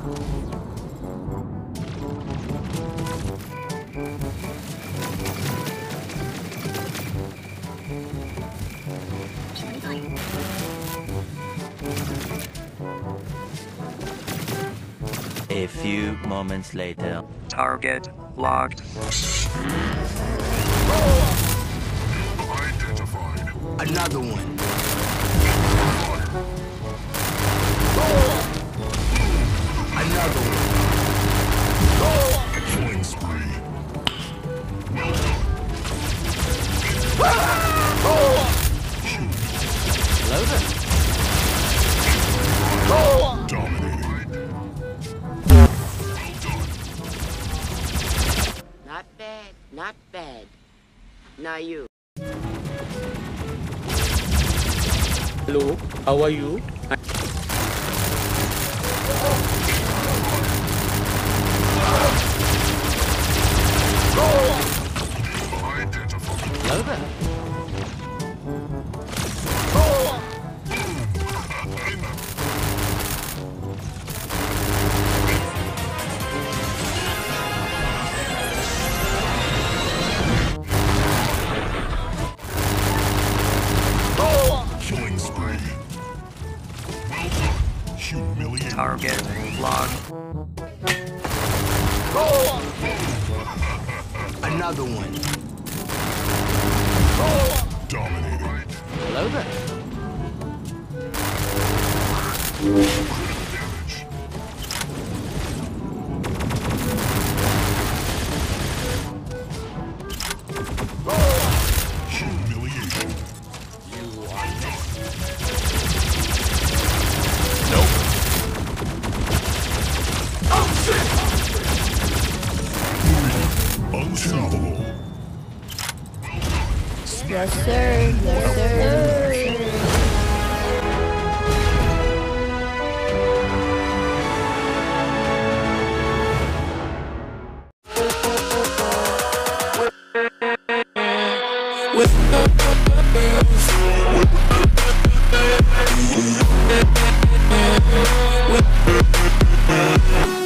A few moments later. Target locked. Identified. Another one. Another one. Killing spree. Dominating. Not bad, not bad. Now you. Hello, how are you? Identified. Hello there. Killing spree. Well done. Humiliating. Target locked. Another one. Dominating. Hello there. Damage. Humiliation. You are not. Unstoppable. Yes, sir. Yes, sir. With